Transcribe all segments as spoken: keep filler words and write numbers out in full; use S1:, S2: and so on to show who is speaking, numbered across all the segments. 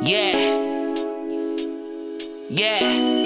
S1: Yeah. Yeah.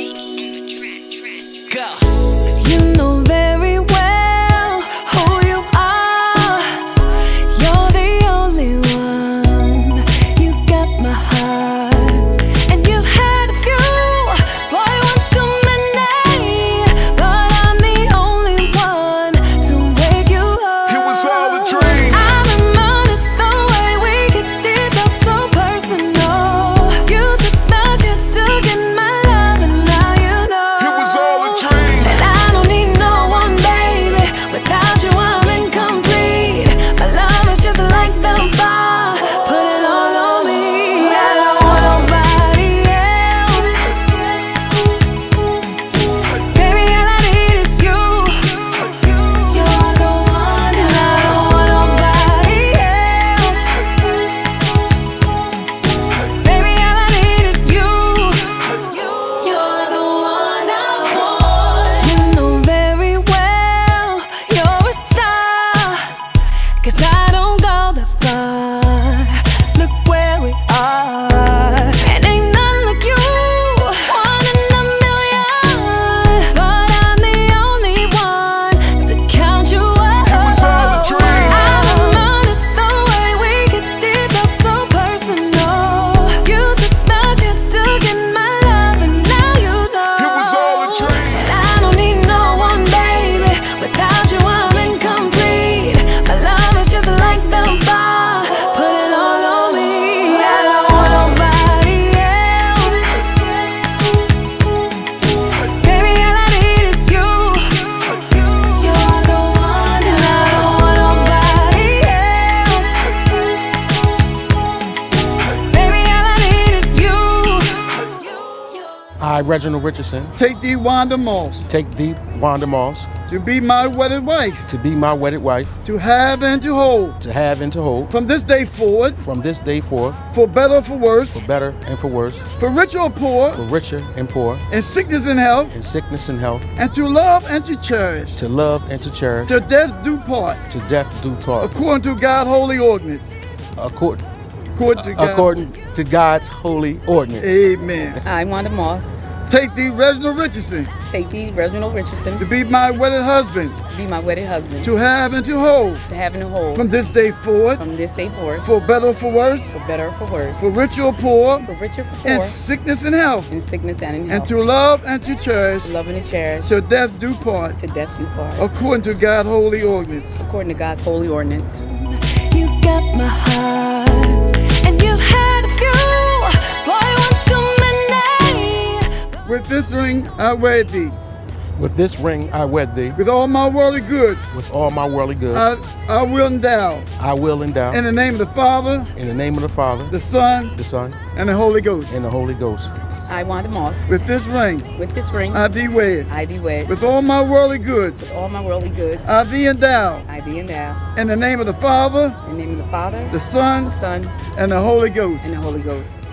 S1: Go.
S2: You know very well who you are. You're the only one. You got my heart, and you've had a few. Boy, one too many, but I'm the only one to wake you up.
S3: It was all a dream.
S2: I reminisce the way we kissed. It felt so personal. You took the chance to get my love, and now you know.
S3: It was all a dream.
S2: And I don't need no one, baby. Without you, I'm incomplete. My love is just like the bar. Put it all on me. I don't want nobody else. Baby, all I need is you. You're the one, and I don't want nobody else. Baby, all I need is you. You're the one I want. You know very well you're a star, 'cause I don't go that far. Look where we are, and ain't none like you. One in a million, but I'm the only one to count you up.
S3: It was all a dream.
S2: I reminisce the way we kissed. It felt so personal. You took the chance to get my love, and now you know.
S3: It was all a dream.
S2: And I don't need no one, baby. Without you, I'm incomplete. My love is just like the bar. Put it all on me. I don't want nobody else. Baby, all I need is you. You're the one, and I don't want nobody else. Baby, all I need is you.
S4: I, Reginald Richardson,
S5: Take thee, Wanda Moss,
S4: take thee, Wanda Moss,
S5: to be my wedded wife,
S4: to be my wedded wife,
S5: to have and to hold,
S4: to have and to hold,
S5: from this day forward,
S4: from this day forth,
S5: for better or for worse,
S4: for better and for worse,
S5: for rich or poor,
S4: for richer and poor,
S5: in sickness and health,
S4: in sickness and health,
S5: and to love and to cherish,
S4: to love and to cherish,
S5: till death do part,
S4: to death do part,
S5: according to God's holy ordinance.
S4: accord,
S5: According to God.
S4: according to God's holy ordinance.
S5: Amen.
S6: I, Wanda Moss,
S5: Take thee, Reginald Richardson,
S6: take thee, Reginald Richardson,
S5: to be my wedded husband,
S6: to be my wedded husband,
S5: to have and to hold,
S6: to have and to hold,
S5: from this day forward,
S6: from this day forth,
S5: for better or for worse,
S6: for better or for worse,
S5: for rich or poor,
S6: for richer or for
S5: in
S6: poor,
S5: sickness and health,
S6: in sickness and in
S5: and
S6: health,
S5: to love and to cherish,
S6: to love and to cherish,
S5: till death do part,
S6: to death do part,
S5: according to God's holy ordinance.
S6: according to God's holy ordinance.
S2: You got my heart, and you've had a few. Boy, one too many.
S5: With this ring I wed thee,
S4: With this ring I wed thee,
S5: with all my worldly goods
S4: with all my worldly goods,
S5: I, I will endow,
S4: I will endow,
S5: in the name of the Father,
S4: in the name of the Father,
S5: the Son,
S4: the Son,
S5: and the Holy Ghost.
S4: and the Holy Ghost.
S6: I, Wanda Moss,
S5: With this ring
S6: with this ring,
S5: I thee wed,
S6: I thee wed,
S5: with all my worldly goods
S6: with all my worldly goods,
S5: I thee endow,
S6: I thee endow,
S5: in the name of the Father,
S6: in the name of the Father,
S5: the Son,
S6: the Son,
S5: and the Holy Ghost.
S6: and the Holy Ghost.